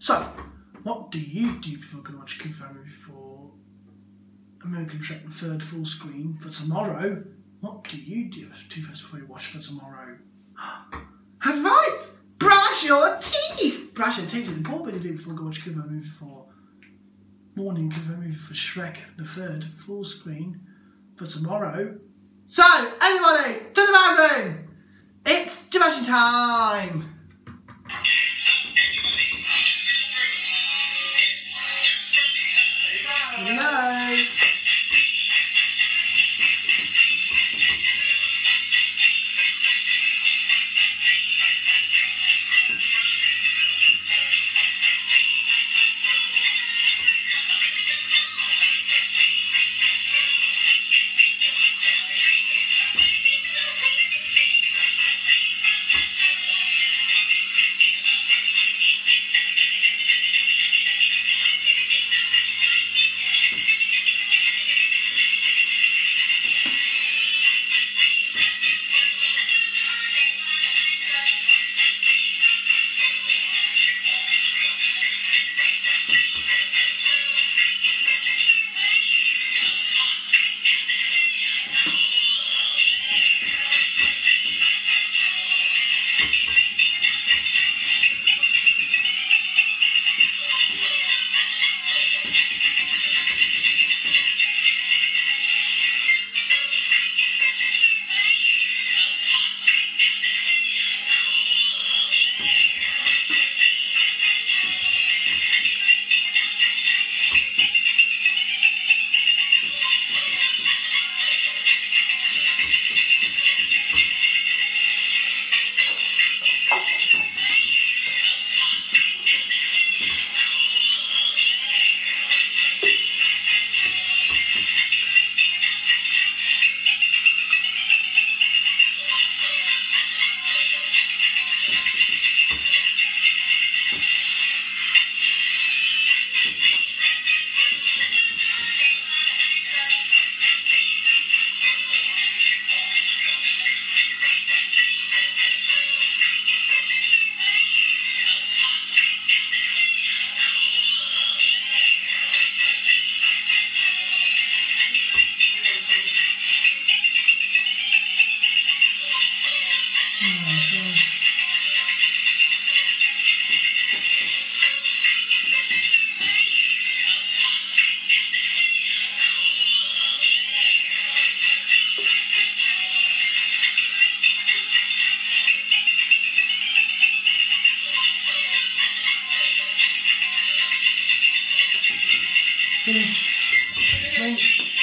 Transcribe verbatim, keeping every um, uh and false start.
So, what do you do before going to watch a kid movie for American Shrek the Third full screen for tomorrow? What do you do two first before you watch for tomorrow? That's right! Brush your teeth! Brush your teeth is important thing to do before you go watch a kid movie for morning kid movie for Shrek the Third full screen for tomorrow. So, anybody, to the bathroom! It's Dimashi time! Here we go! Finish. Rinse.